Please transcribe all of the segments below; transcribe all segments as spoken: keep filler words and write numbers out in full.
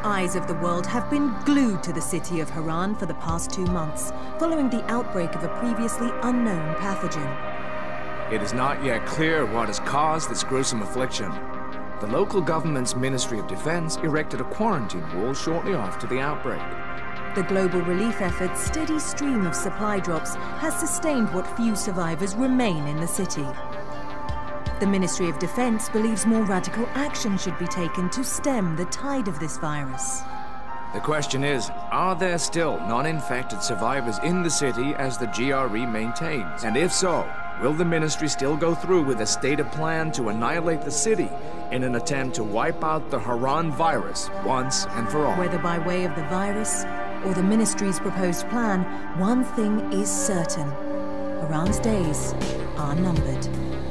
eyes of the world have been glued to the city of Harran for the past two months, following the outbreak of a previously unknown pathogen. It is not yet clear what has caused this gruesome affliction. The local government's Ministry of Defense erected a quarantine wall shortly after the outbreak. The global relief effort's steady stream of supply drops has sustained what few survivors remain in the city. The Ministry of Defense believes more radical action should be taken to stem the tide of this virus. The question is, are there still non-infected survivors in the city as the G R E maintains? And if so, will the Ministry still go through with a stated plan to annihilate the city in an attempt to wipe out the Harran virus once and for all? Whether by way of the virus or the Ministry's proposed plan, one thing is certain. Harran's days are numbered.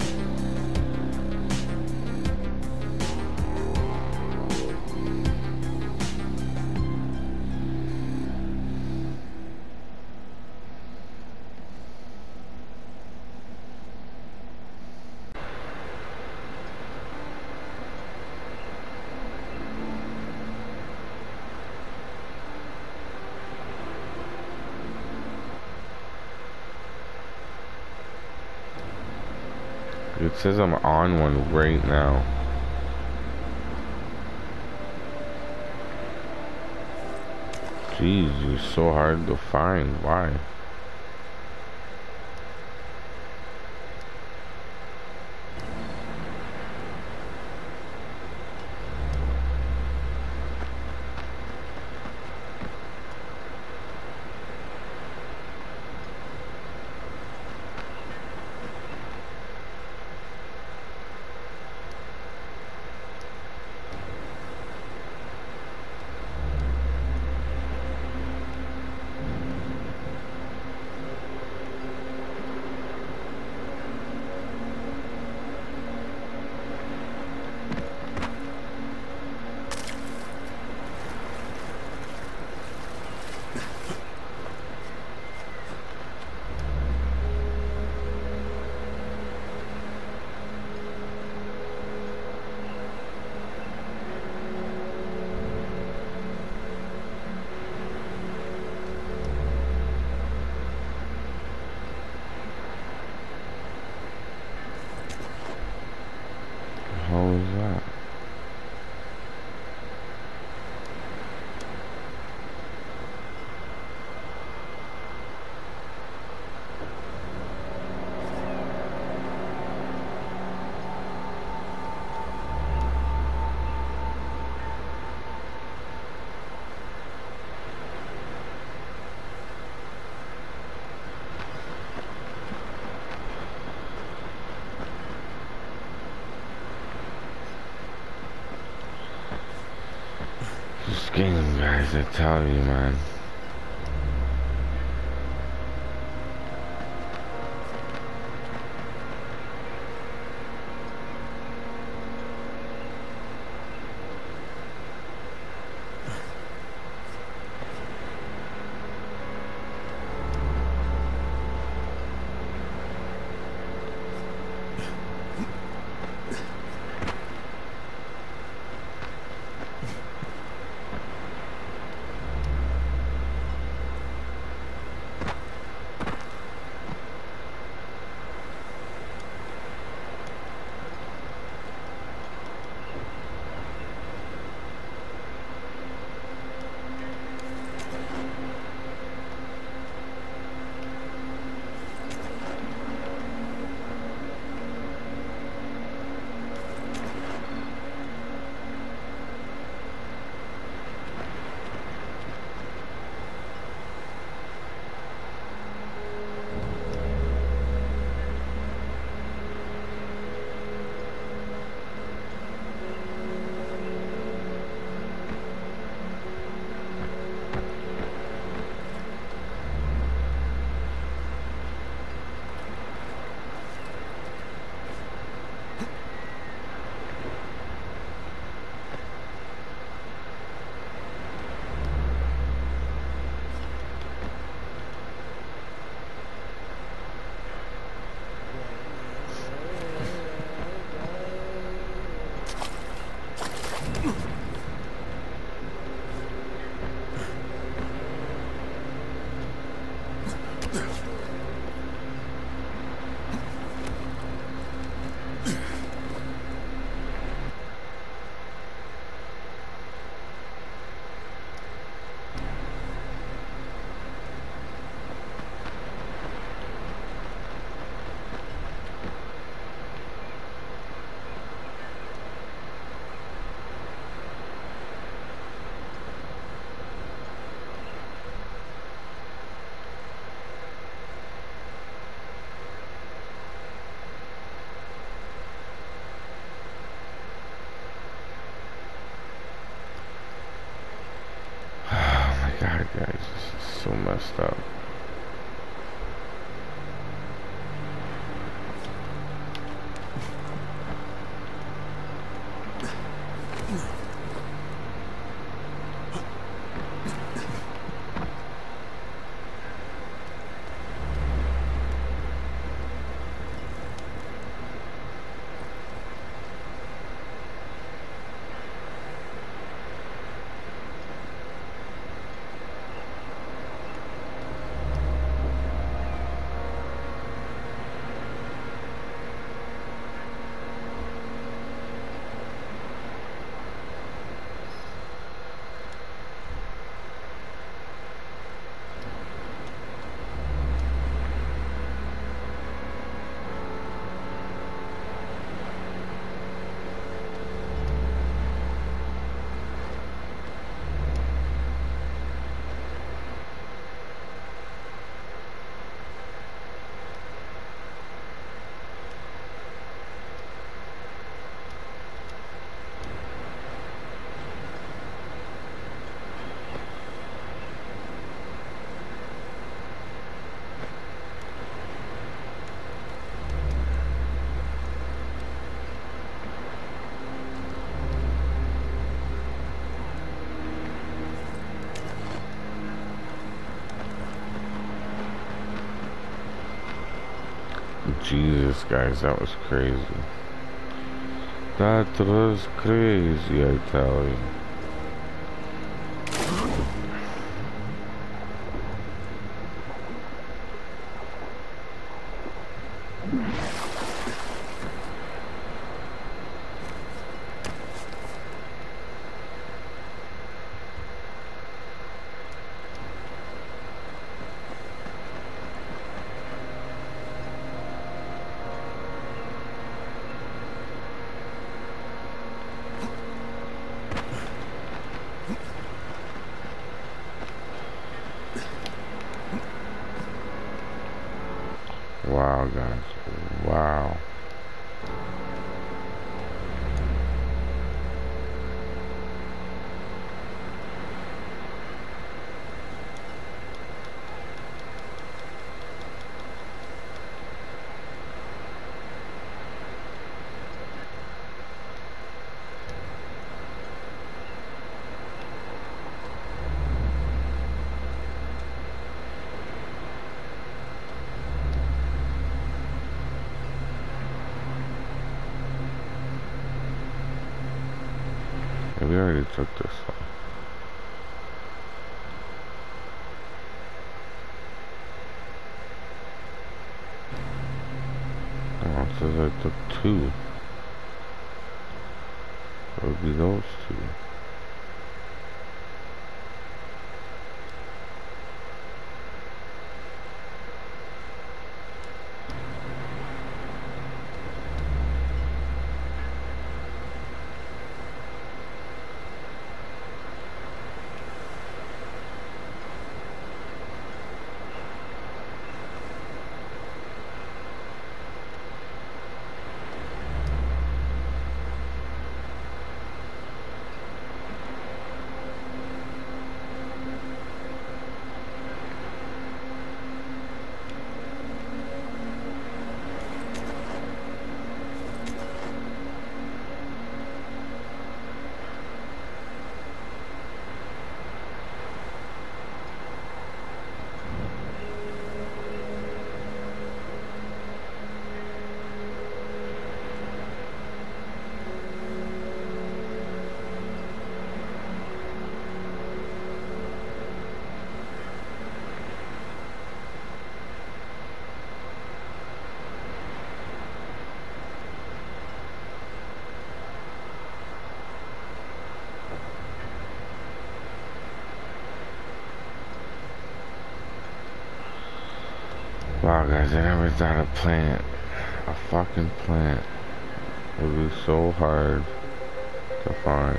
It says I'm on one right now. Jeez, you're so hard to find. Why? How is that? This game, guys, I tell you, man. God, guys, this is so messed up. Jesus, guys, that was crazy. That was crazy, I tell you. Wow, guys. Wow. We already took this one. Oh, it says I took two. It would be those two. Wow, guys, I never thought a plant, a fucking plant, would be so hard to find.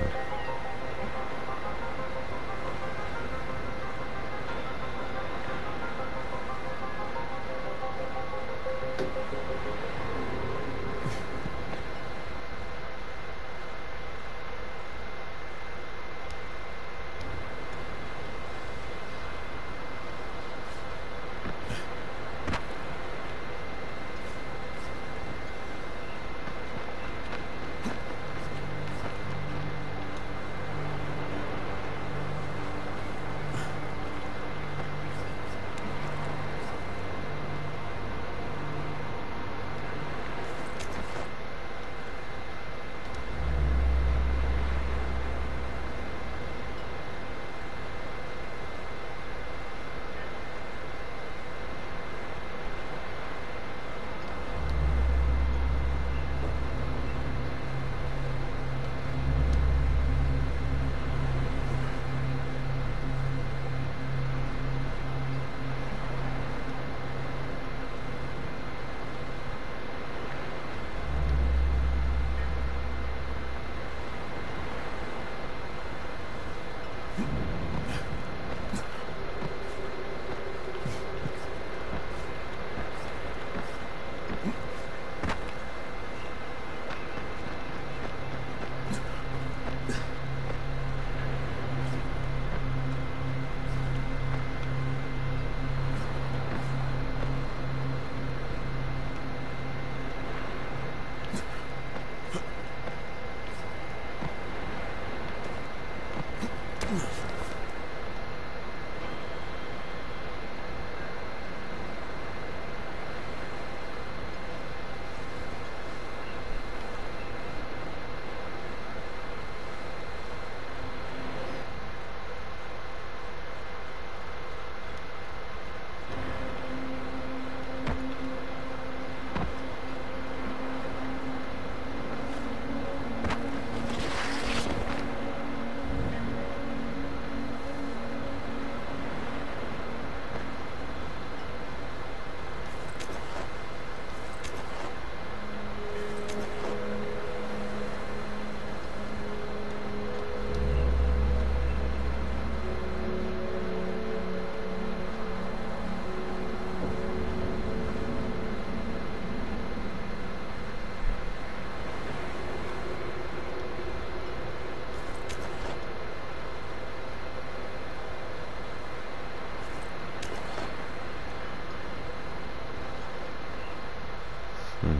Hmm.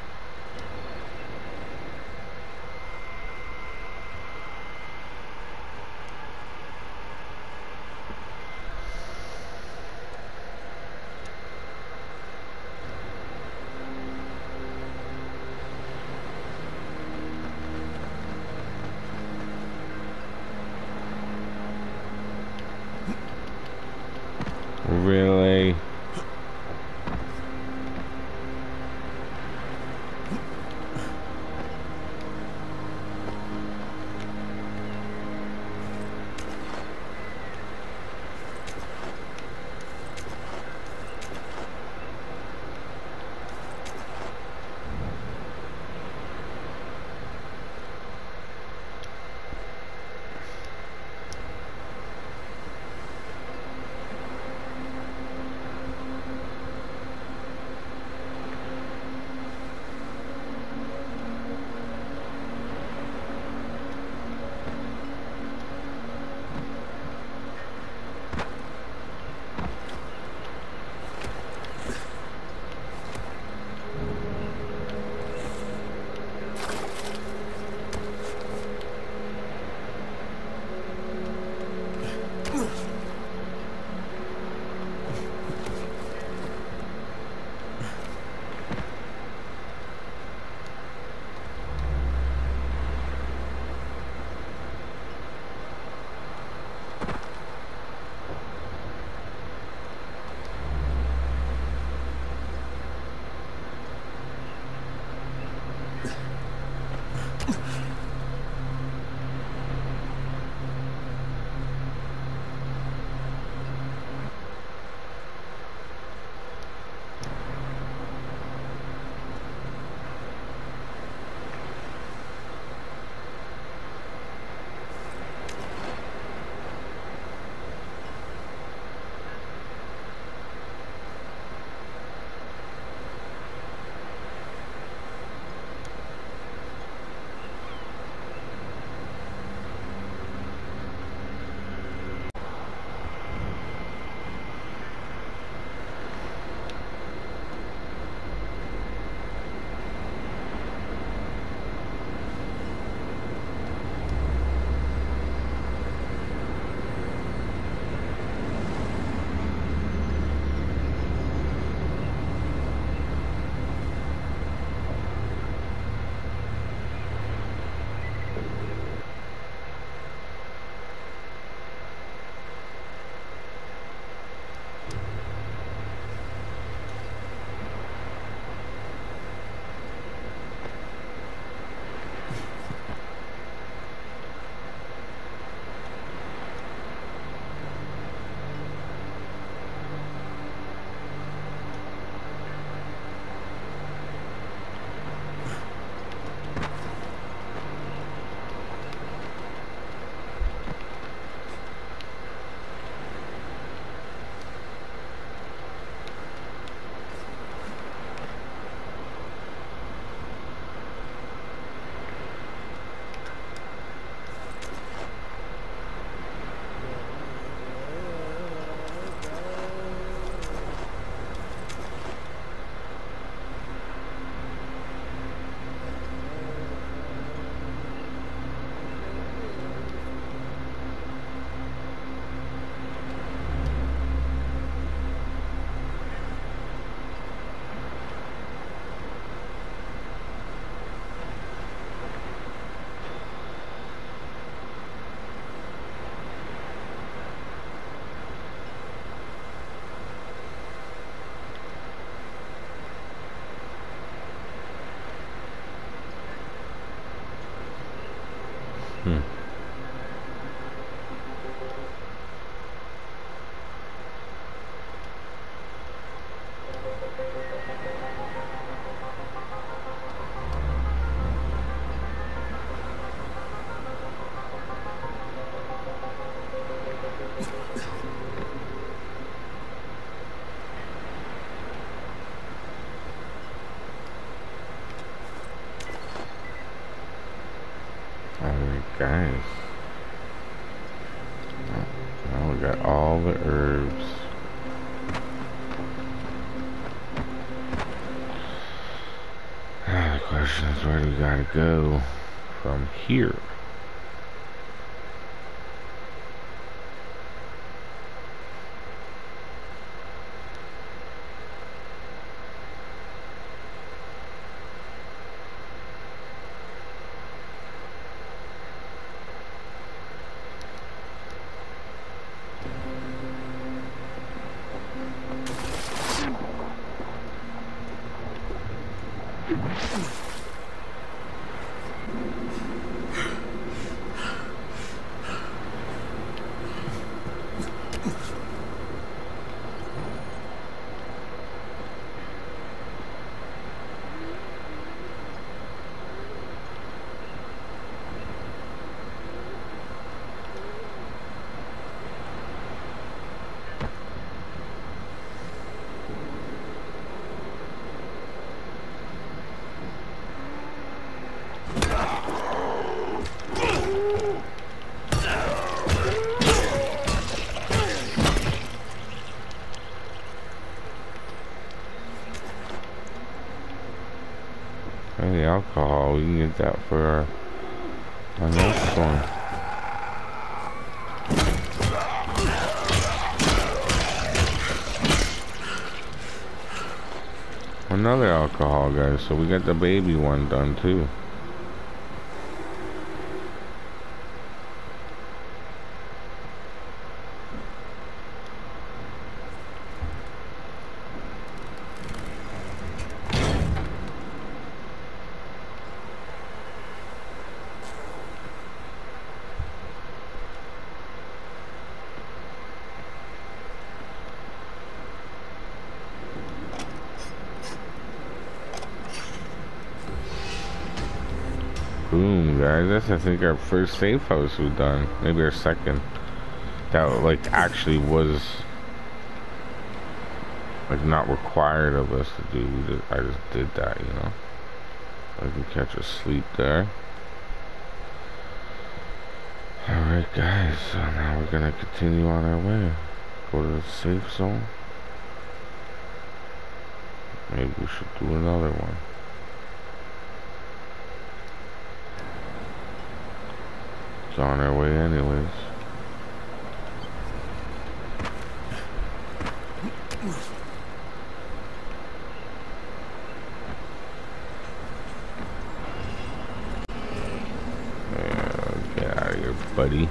Really? guys. Now we got all the herbs. Now the question is, where do we gotta go from here? The alcohol, we can get that for our, our next one. Another alcohol, guys, so we got the baby one done too. Boom, guys, that's I think our first safe house we've done. Maybe our second. That like actually was like not required of us to do. We just, I just did that, you know. I can catch a sleep there. Alright guys, so now we're gonna continue on our way. Go to the safe zone. Maybe we should do another one. On our way anyways. Yeah, get out of here, buddy.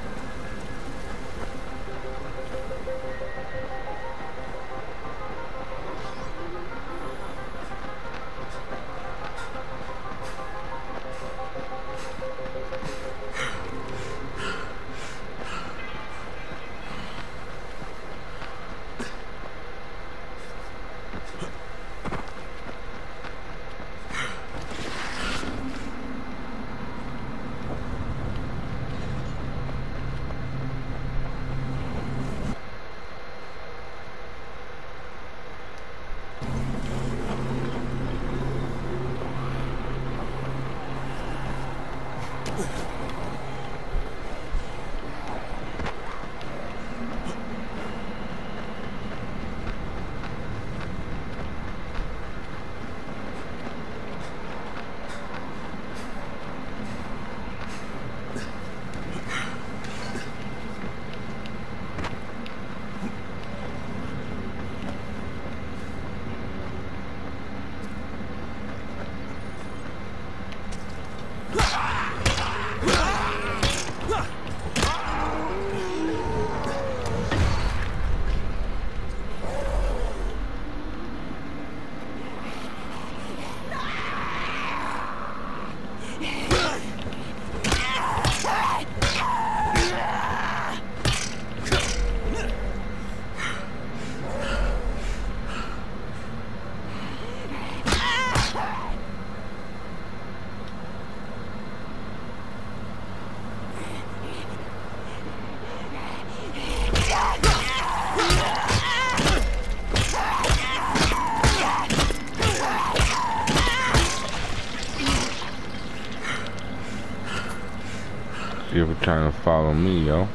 trying to follow me, yo.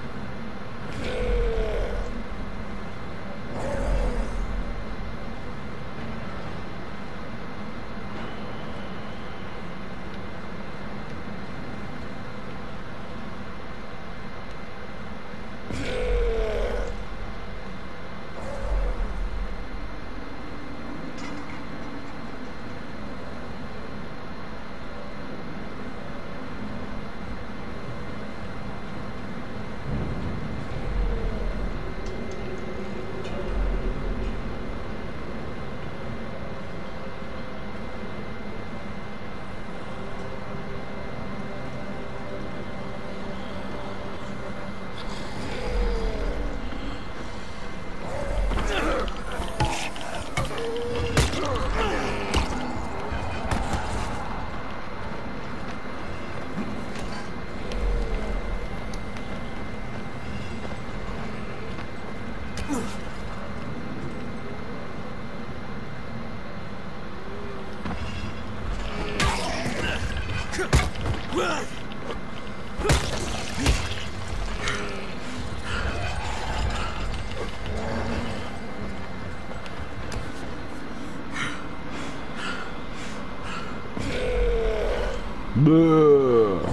Bleh.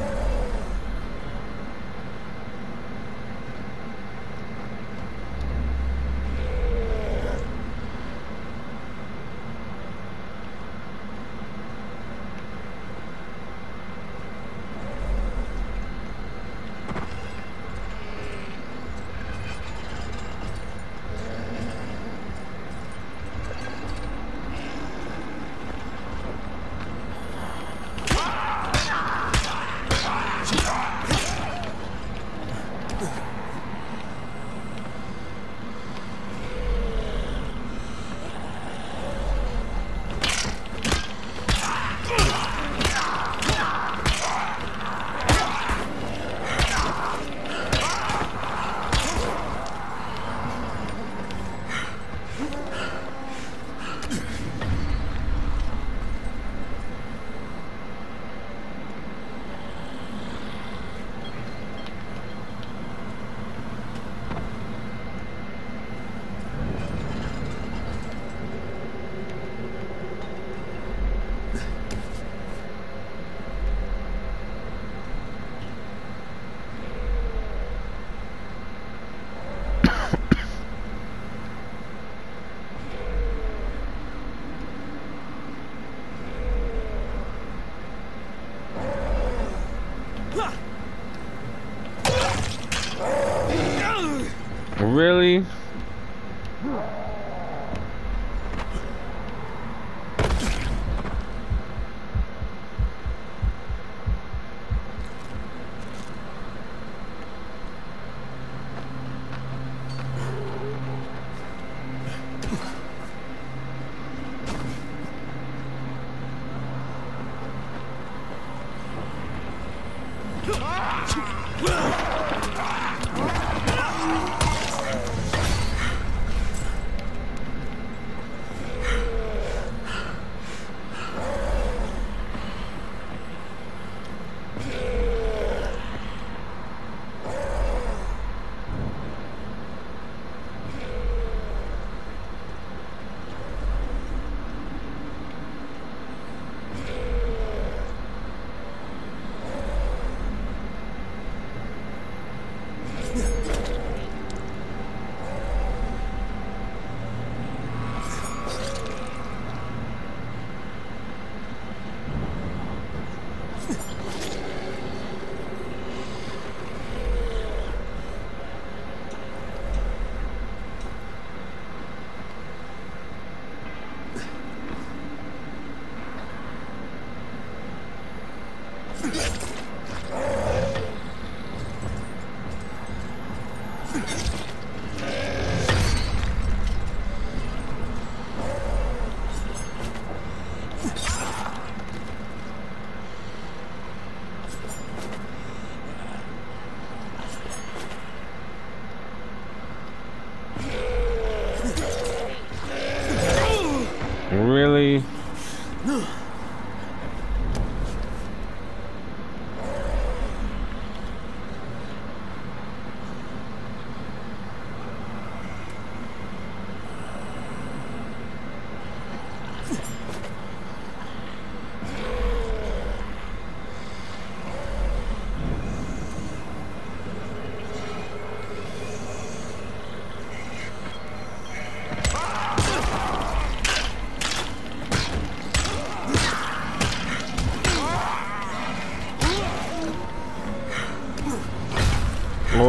Really?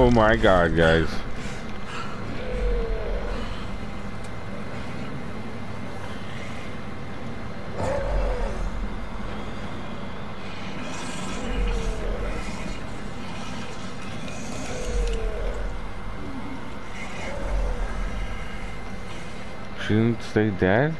Oh my god, guys. She didn't stay dead?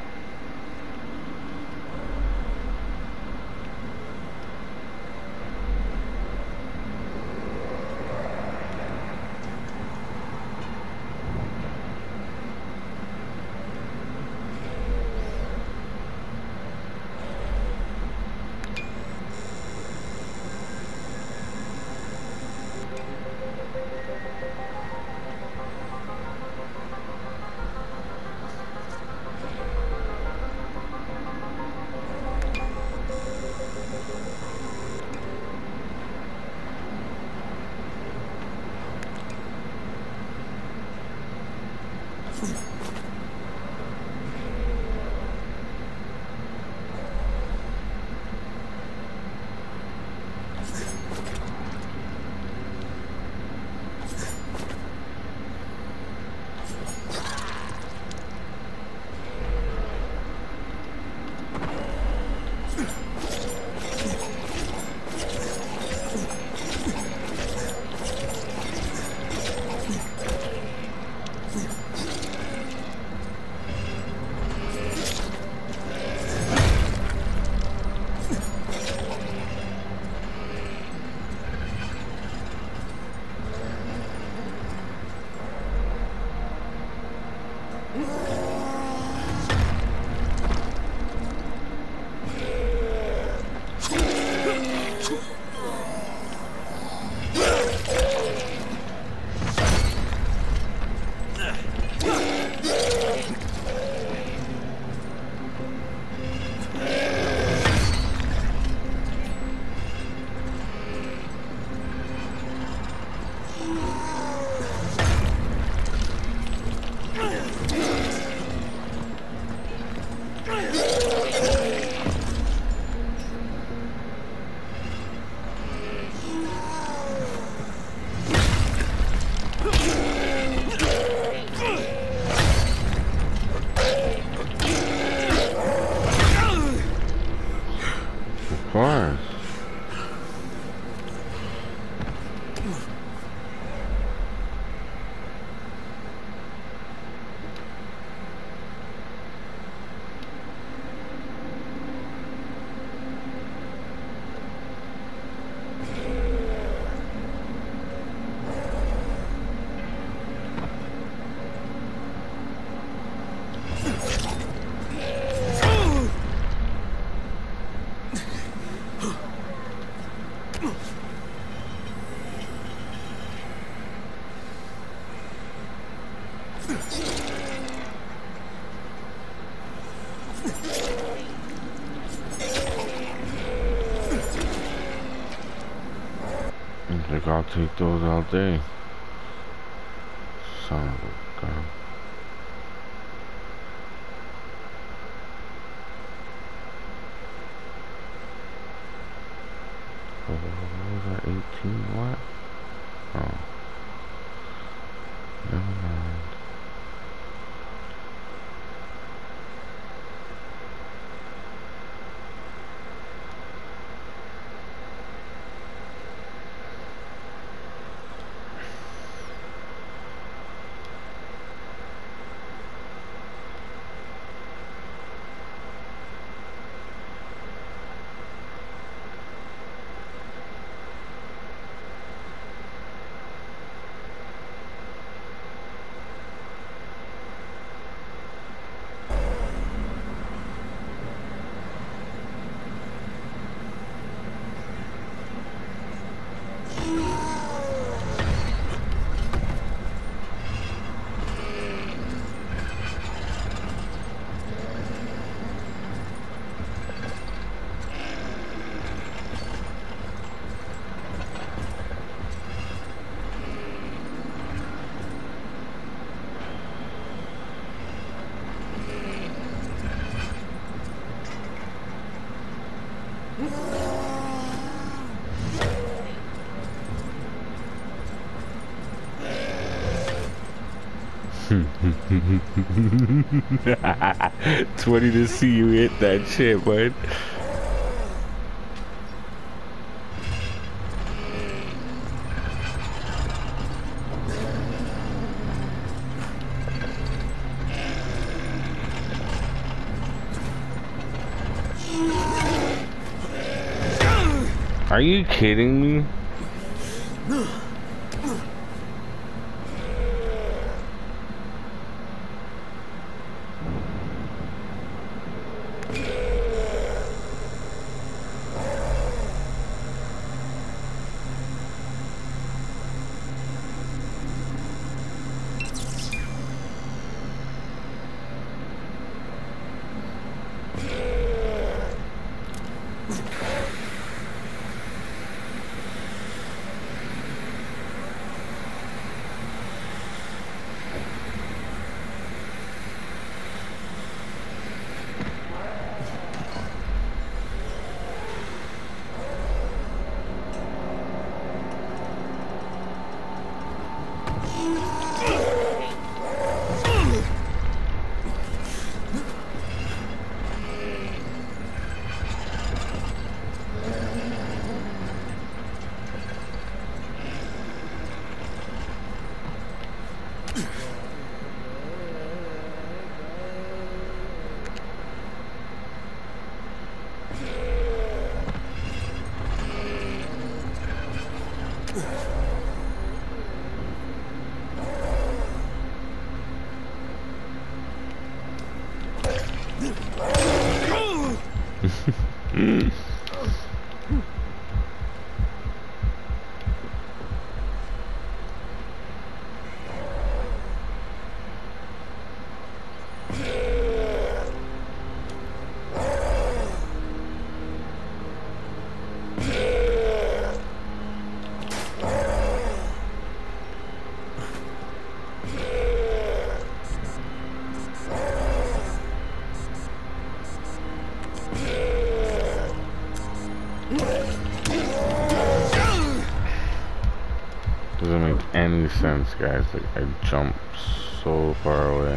Of course. I think I'll take those all day. Son of a gun. Oh, what was that? eighteen what? Oh. Never mind. twenty to see you hit that shit, bud. Are you kidding me? Doesn't make any sense, guys. Like, I jumped so far away.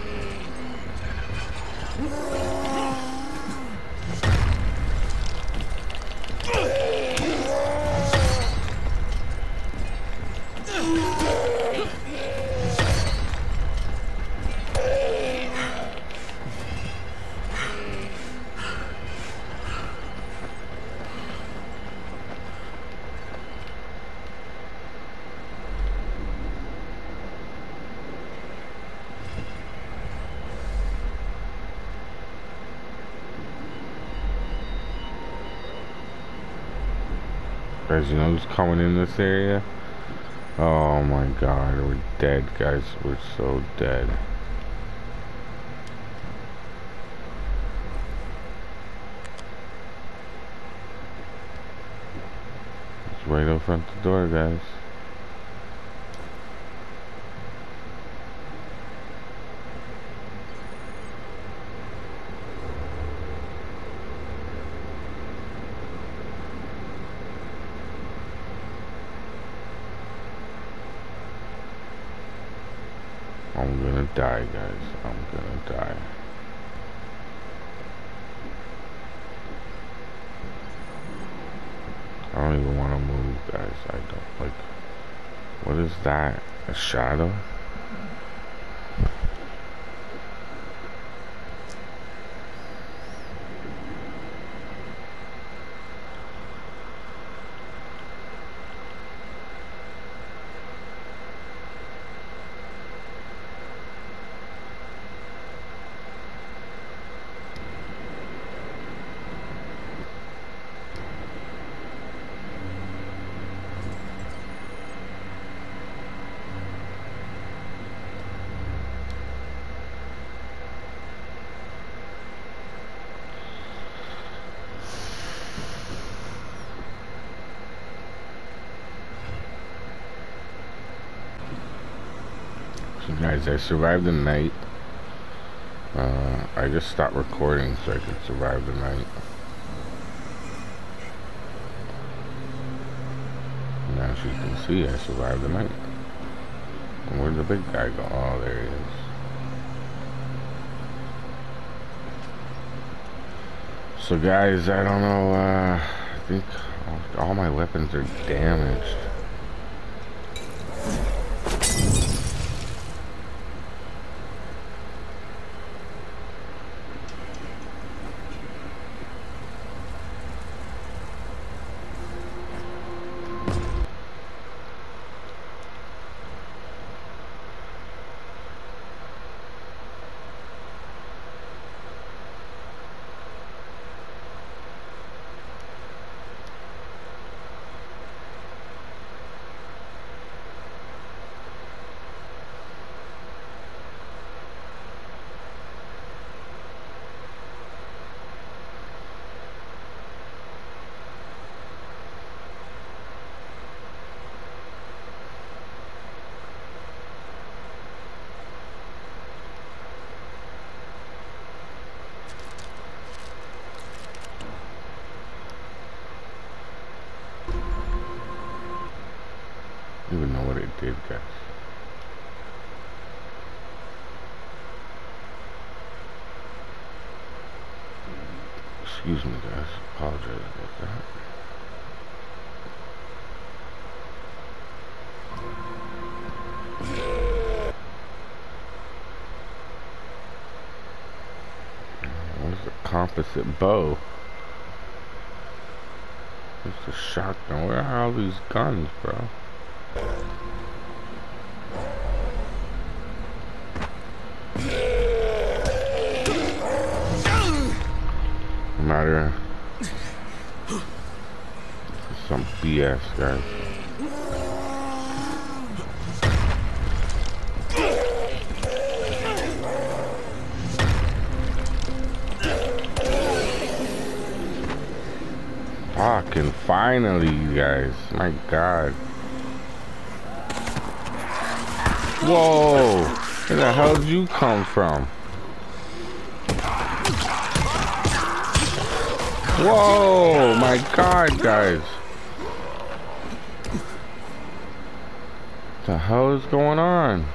Guys, you know who's coming in this area? Oh my god, we're dead, guys. We're so dead. It's right out front the door, guys. I'm gonna die, guys. I'm gonna die. I don't even want to move, guys. I don't like. What is that? A shadow? So guys, I survived the night. Uh, I just stopped recording so I could survive the night. And as you can see, I survived the night. Where'd the big guy go? Oh, there he is. So guys, I don't know, uh, I think all, all my weapons are damaged. I don't even know what it did, guys. Excuse me, guys. Apologize about that. Where's the composite bow? Where's the shotgun? Where are all these guns, bro? I'm out here. This is some B S, guys. Fucking finally, you guys. My God. Whoa! Where the hell did you come from? Whoa! My God, guys. What the hell is going on?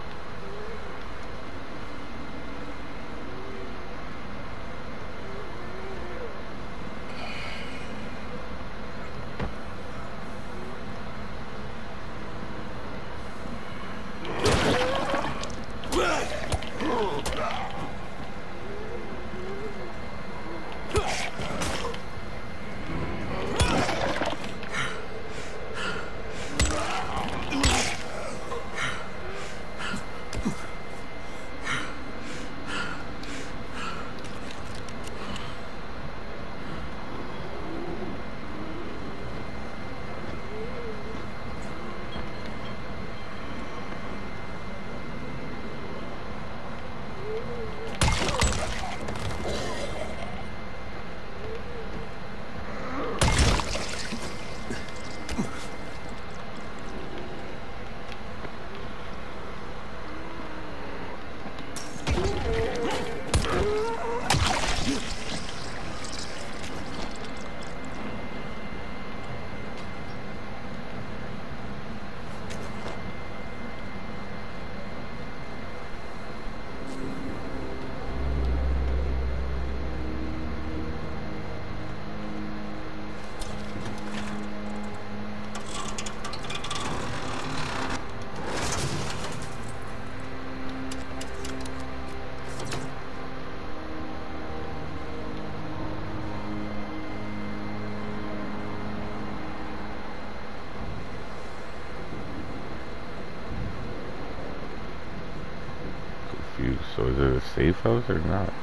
So is it a safe house or not?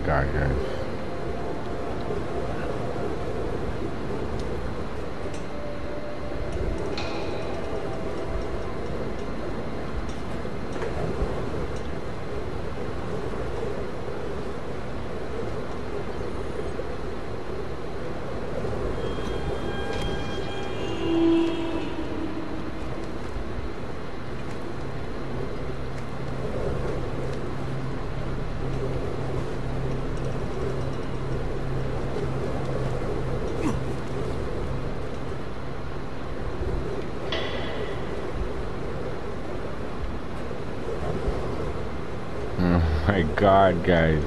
god, guys. Oh my god, guys.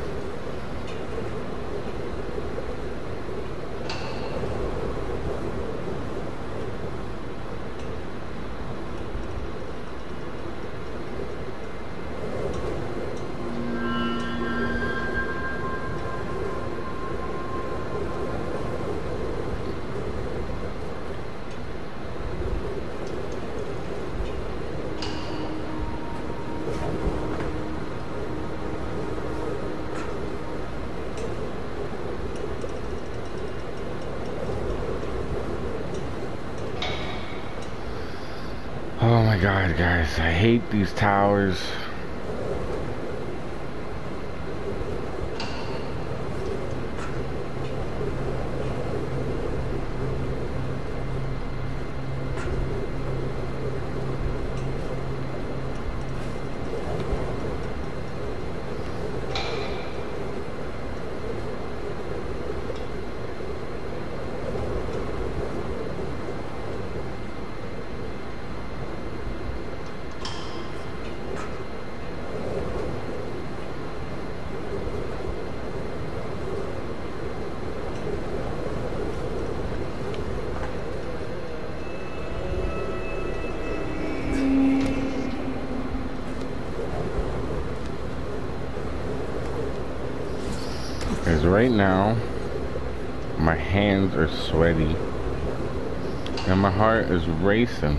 Oh my god, guys, I hate these towers. Because right now, my hands are sweaty and my heart is racing.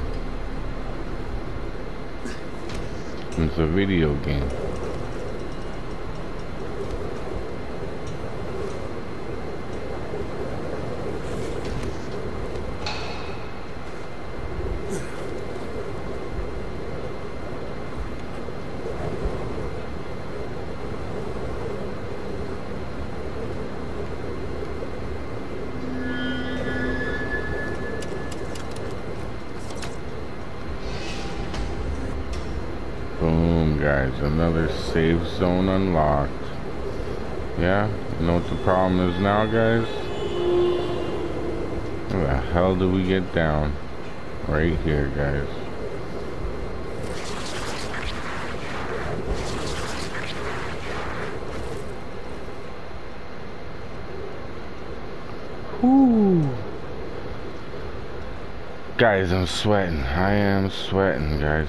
It's a video game. Boom, guys, another safe zone unlocked. Yeah, you know what the problem is now, guys? Where the hell do we get down? Right here, guys. Whoo. Guys, I'm sweating. I am sweating, guys.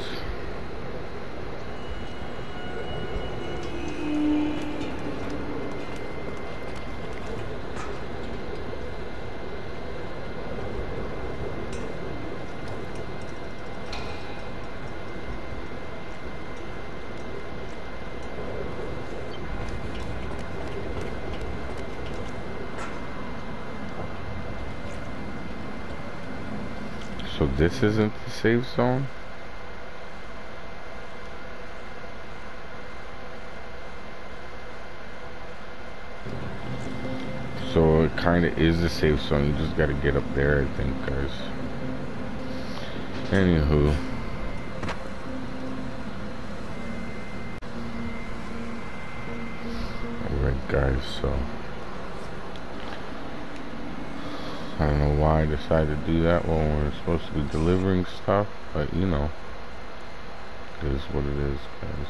So this isn't the safe zone? So it kind of is the safe zone. You just got to get up there, I think, guys. Anywho. Alright, guys, so I don't know why I decided to do that when we're supposed to be delivering stuff, but you know, it is what it is, guys.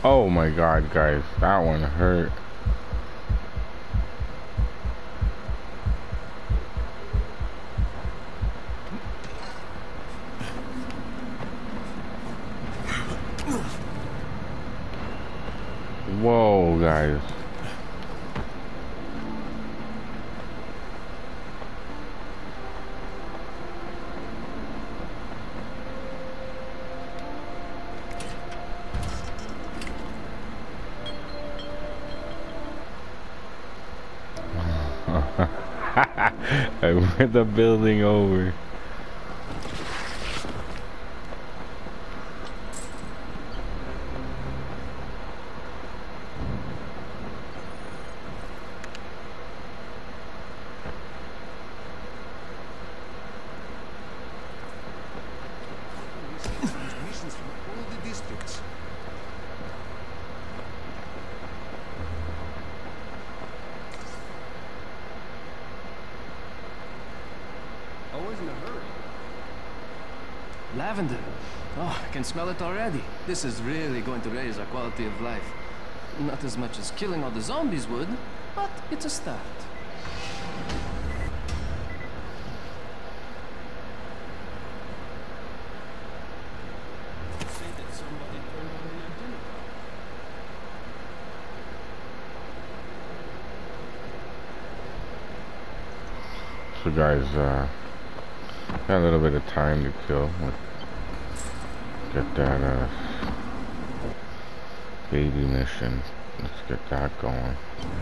Oh my god, guys, that one hurt. Whoa, guys. I went the building over. Lavender. Oh, I can smell it already. This is really going to raise our quality of life. Not as much as killing all the zombies would, but it's a start. So guys, uh, got a little bit of time to kill. Get that uh, baby mission. Let's get that going.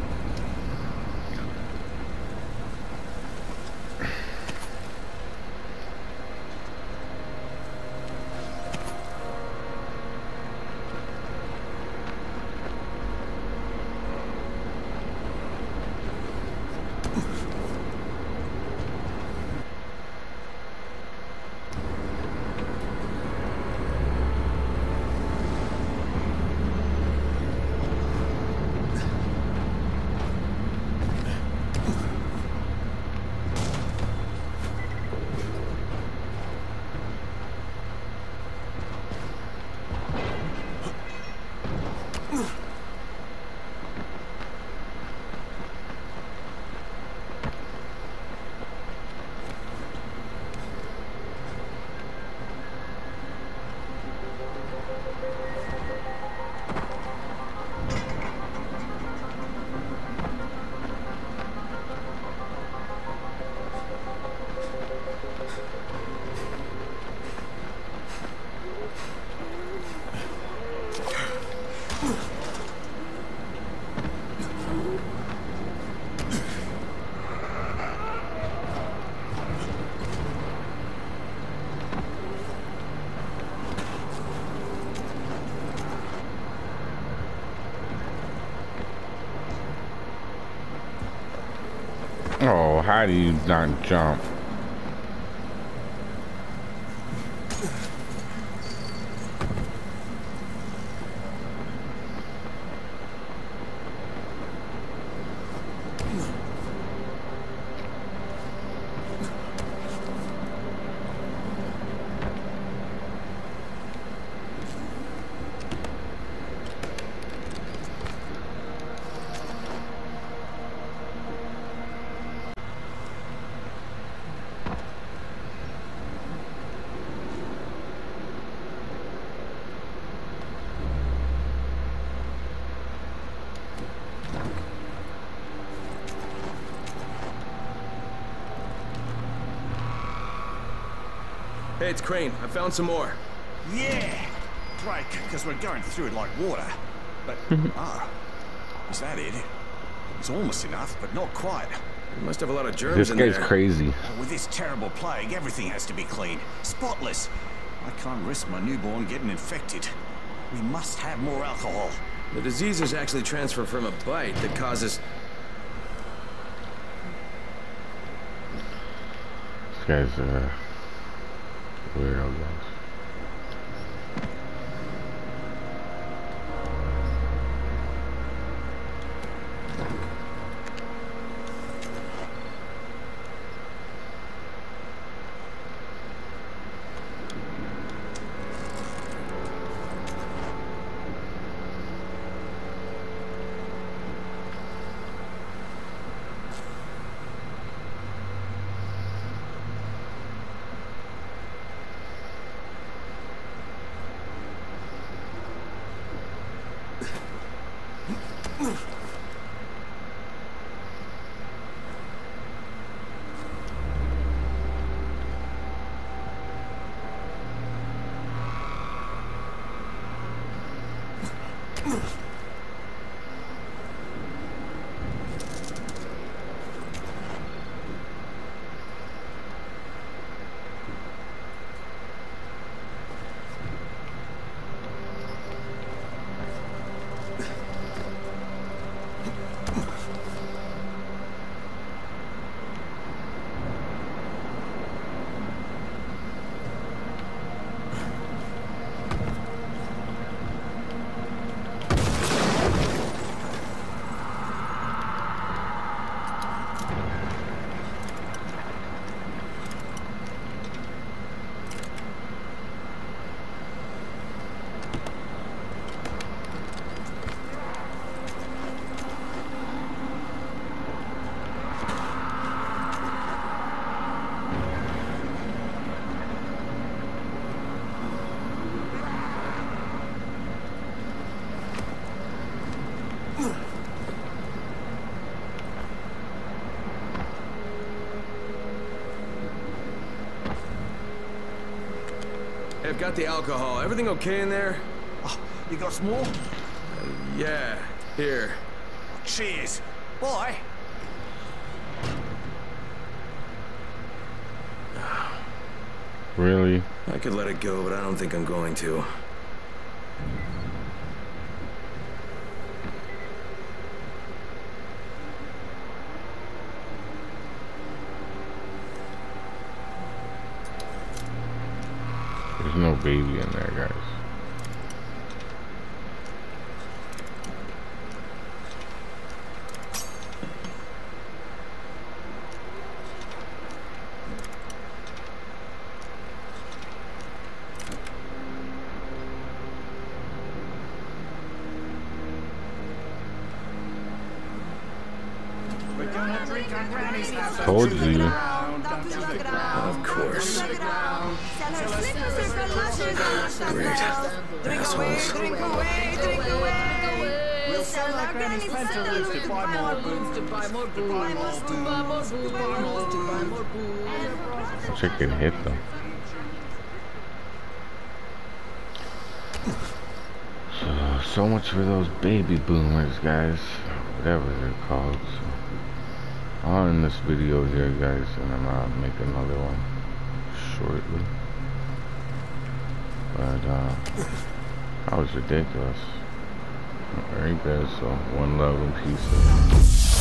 Oh, how do you not jump? Hey, it's Crane. I found some more. Yeah! Great, because we're going through it like water. But, ah, is that it? It's almost enough, but not quite. You must have a lot of germs This in guy's there. crazy. With this terrible plague, everything has to be clean. Spotless. I can't risk my newborn getting infected. We must have more alcohol. The disease is actually transferred from a bite that causes... This guy's uh, weirdo, guys. I've got the alcohol. Everything okay in there? Oh, you got some more? Uh, yeah. Here. Cheers. Bye. Really? I could let it go, but I don't think I'm going to. There's no baby in there, guys. We're gonna drink our granny's house. Told you. Of course. Great. Assholes. Drink away, drink away. We'll sell our granny's pantaloons to buy more booze. To buy more booze. To buy more booze. To buy more booze. To buy more booze. Chicken hit them. So, so much for those baby boomers, guys. Whatever they're called. So, I'll end this video here, guys, and then I'll make another one shortly. But, uh, that was ridiculous. Alright, guys, so one love and peace.